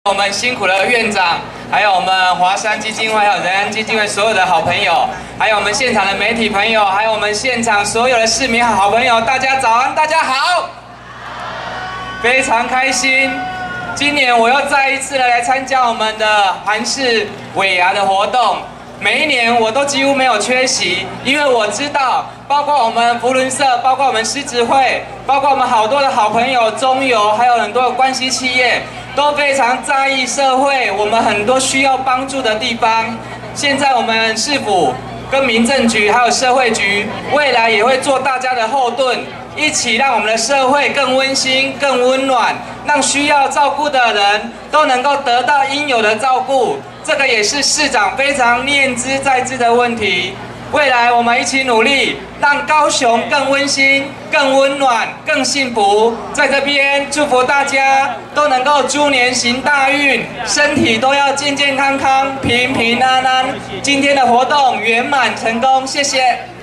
我们辛苦的院长，还有我们华山基金会、还有仁安基金会所有的好朋友，还有我们现场的媒体朋友，还有我们现场所有的市民好朋友，大家早安，大家好，非常开心。今年我又再一次的来参加我们的韩式尾牙的活动。 每一年我都几乎没有缺席，因为我知道，包括我们福伦社，包括我们狮子会，包括我们好多的好朋友中油，还有很多的关系企业，都非常在意社会我们很多需要帮助的地方。现在我们市府跟民政局还有社会局，未来也会做大家的后盾，一起让我们的社会更温馨、更温暖，让需要照顾的人都能够得到应有的照顾。 这个也是市长非常念之在之的问题。未来我们一起努力，让高雄更温馨、更温暖、更幸福。在这边祝福大家都能够猪年行大运，身体都要健健康康、平平安安。今天的活动圆满成功，谢谢。